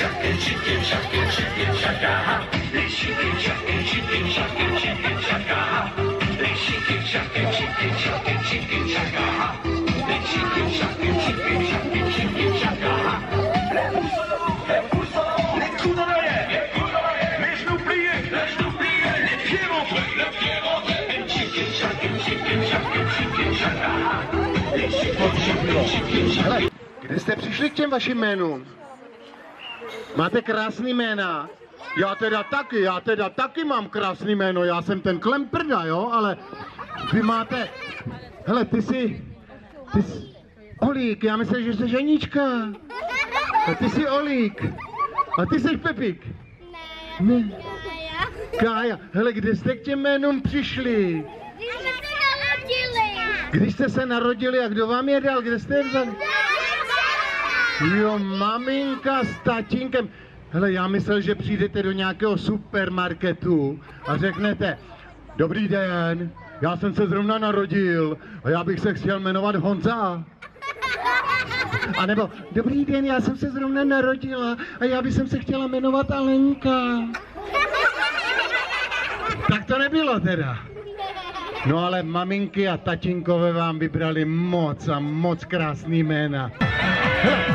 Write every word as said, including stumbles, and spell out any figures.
chicken, chicken, chicken, chicken, chaka. Chicken, chicken, chicken, chicken, chicken, chaka. Chicken, chicken, chicken, chicken, chicken, chaka. Chicken, chicken, chicken, chicken, chicken, chaka. Les coups dans l'arrière, les coups dans l'arrière, les genoux pliés, les genoux pliés, les pieds rentrés, les pieds rentrés. Chicken, chicken, chicken, chicken, chicken, chaka. Chicken, chicken, chicken, chicken. Kde jste přišli k těm vašim jménům? Máte krásný jména. Já teda taky, já teda taky mám krásný jméno, já jsem ten Klemprda, jo, ale vy máte... Hele, ty jsi... Ty jsi... Olík, já myslím, že jsi Ženička. A ty jsi Olík. A ty jsi Pepík. Ne. Ne. Kája. Hele, kde jste k těm jménům přišli? Když jsme se narodili. Když jste se narodili a kdo vám je dal? Kde jste je vzali? Jo, maminka s tatínkem. Hele, já myslel, že přijdete do nějakého supermarketu a řeknete: dobrý den, já jsem se zrovna narodil a já bych se chtěl jmenovat Honza. A nebo: dobrý den, já jsem se zrovna narodila a já bych se chtěla jmenovat Alenka. Tak to nebylo teda. No ale maminky a tatínkové vám vybrali moc a moc krásný jména. Hele.